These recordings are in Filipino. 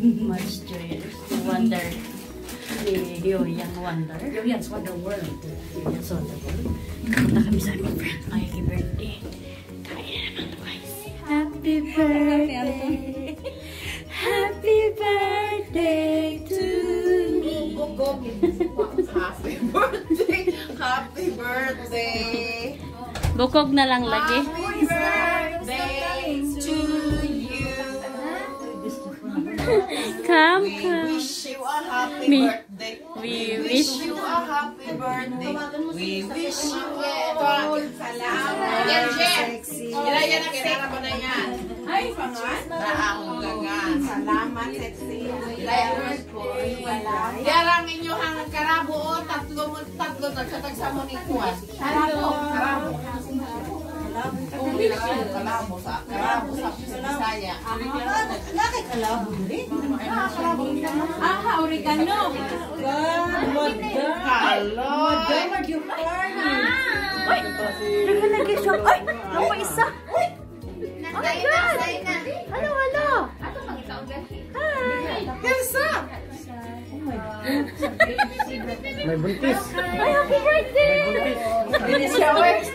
Much joyous. Wonder. Yoyang Wonder. Yoyang's Wonder World. Yoyang's Wonder World. Punta kami sa aming friend. Ay, birthday. Kaya naman guys. Happy birthday. Happy birthday to me. Happy birthday. Happy birthday. Bukog na lang lagi. Happy birthday to you. Come, We come. wish you a happy Me. birthday. We wish you a happy birthday. We wish you a salamat. Yan, sexy. Yan na, kinara mo na yan. Ay, pangan. Raang lagan. Salamat, sexy. Yarang inyong karabo o tatlo nagkatagsa mo ni Kuwas. Karabo. Karabo sa Bisaya. Bakit kalabo rin? Oregano. Madam, are you party? Uy! Nakalagay siya. Ay! Ako isa! Uy! Oh my God! Hello, hello! Hi! Elsa! May buntis. Ay, happy birthday! Finish your work.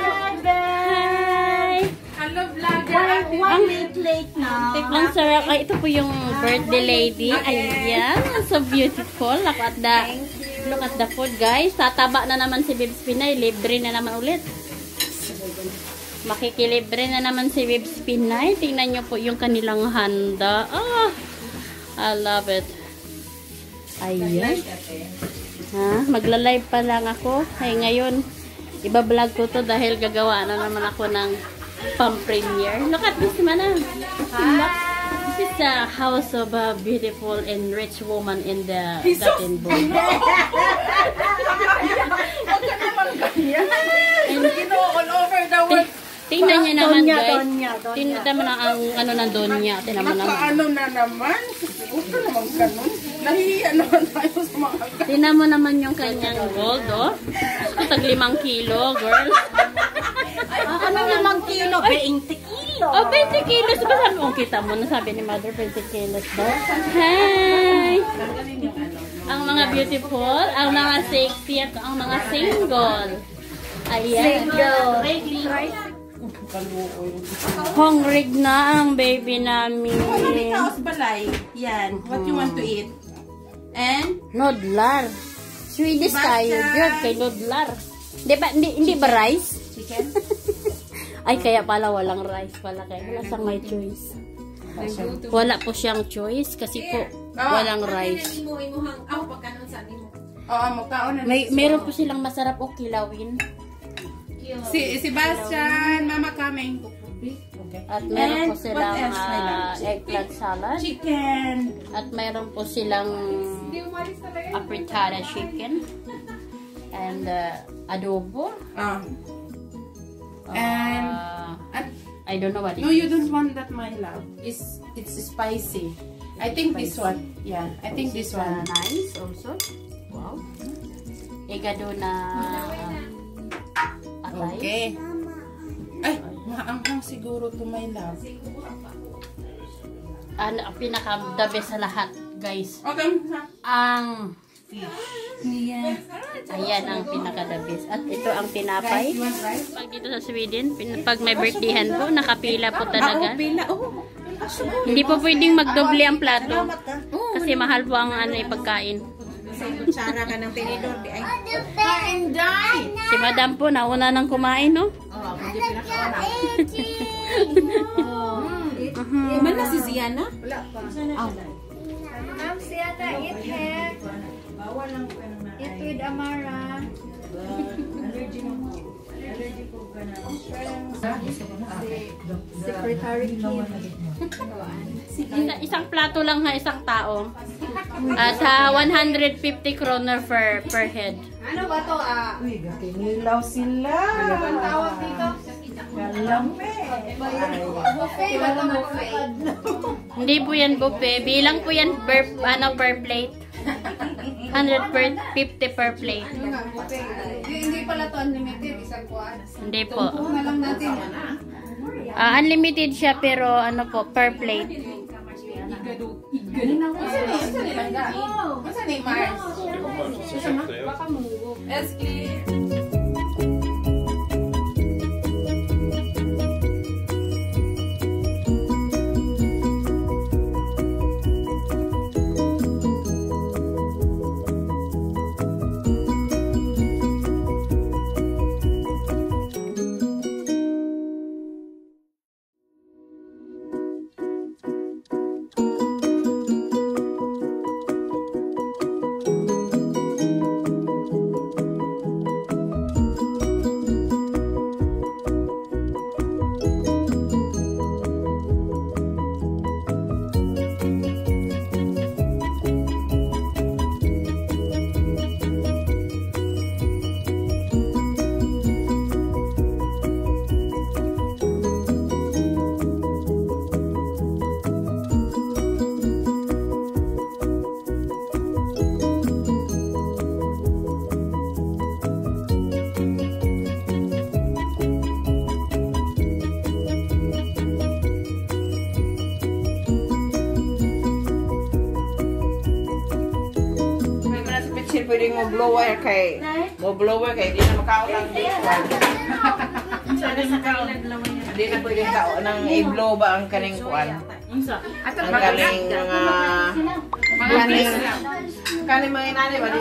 Hi! Hello, vlogger. Ang late na. Ang sarap. Ay, ito po yung birthday lady. Ayan. So beautiful. Look at the food, guys. Tataba na naman si Bibs Pinay. Libre na naman ulit. Makikilibre na naman si Bibs Pinay. Tingnan nyo po yung kanilang handa. Ah, I love it. Ayan. Ha? Magla-live pa lang ako. Ay, ngayon, iba-vlog ko to dahil gagawa na naman ako ng pang-premiere. Look at this, Mana. This is the house of a beautiful and rich woman in the Gatineau. Huwag ka naman ganyan. All over the world. Tingnan niyo naman, guys. Tingnan naman ang ano ng Donya. Tingnan mo naman. Nakaano na naman. Huwag ka naman ganun. Nahihiya naman tayo sa mga ganun. Tingnan mo naman yung kanyang gold, oh. Tag 5 kilo, girl. Anong 5 kilo? 20 kilo. Oh, 20 kilos ba sabi mo? Kita mo na sabi ni Mother, 20 kilos daw. Hi! Ang mga beautiful, ang mga sexy, at ang mga single. Ayan. Hungry na ang baby namin. Kaos balay. Yan. What you want to eat? And? Nodlar. Swedish tayo. Good kay nodlar. Hindi ba rice? Chicken? Ay, kaya pala walang rice pala. Kaya wala siyang may choice. Wala po siyang choice kasi po walang rice. Meron po silang masarap o kilawin. Si Sebastian, Mama Kame. At meron po silang eggplant salad. Chicken. At meron po silang apritada chicken. And adobo. And I don't know what it no, you is. don't want that, my love. It's spicy. I think this one. Yeah, I think this one. Nice also. Wow. Egado na atay. Okay. Ay, maanghang siguro to, my love. Ano ang pinaka-the best sa lahat, guys? Okay. Ang ayan ang pinaka-the best. At ito ang tinapay. Pag dito sa Sweden, pag may birthdayhan po, nakapila po talaga. Hindi po pwedeng magdoble ang plato. Kasi mahal po ang ano, pagkain. Kutsara ka ng tinidor. Si Madam po, nauna nang kumain, no? Mana si Ziana? Wala pa. Ma'am, Siana, eat here. Eat with Amara. Secretary Kim. Isang plato lang ha, isang tao. At 150 kroner per head. Ano ba to? Uy, gatinilaw sila. Ano bang tawag dito? Galame. Buffet ba to? Buffet? Hindi po yan buffet. Bilang po yan per plate. 150 per plate. Hindi pala to unlimited. Isang kuwan. Hindi po. Na lang natin. Unlimited siya pero ano po, per plate. Masa ni Mars? Esli. Pwedeng mo blower kay di na makaon ng di na pwedeng kao nang i-blow ba ang kaning kuan ang kaning kaning mga inani ba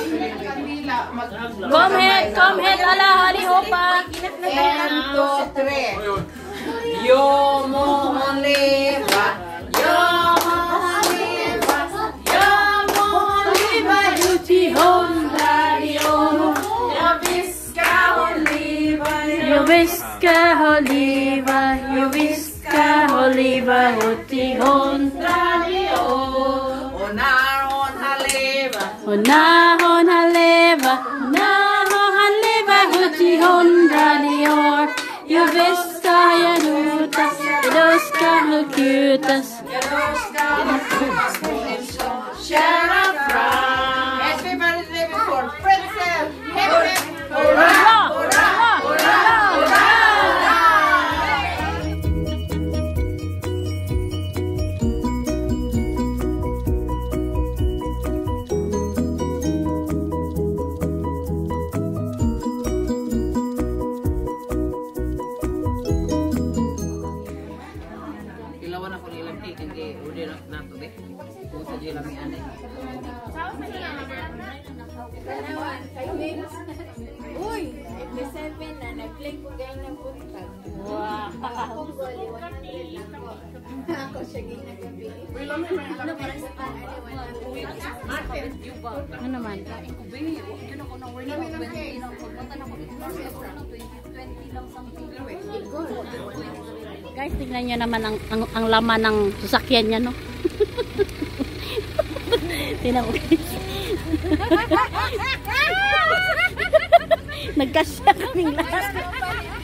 Come head, ala, hali, hopa. 1, 2, 3 yo mo oliva yo mo oliva yo mo oliva duty home. Yubiska oliva, hutihon radio. Onahon haleva, hutihon radio. Yubiska yanutas, yadoska hukutas. Share a fry. Everybody's living for Fretchil'S. Hurrah! Ilawan ako nilang hindi udah nato deh. Kung sa dila mi ane. Uy, F7 na nag-play ko gaya ng puntag. Wow. Ako siya gaya ng gabi. Ano para sa Ano naman? Guys, tingnan nyo naman ang laman ng sasakyan niya, no? Tingnan mo, guys. Nagkasya kaming lahat.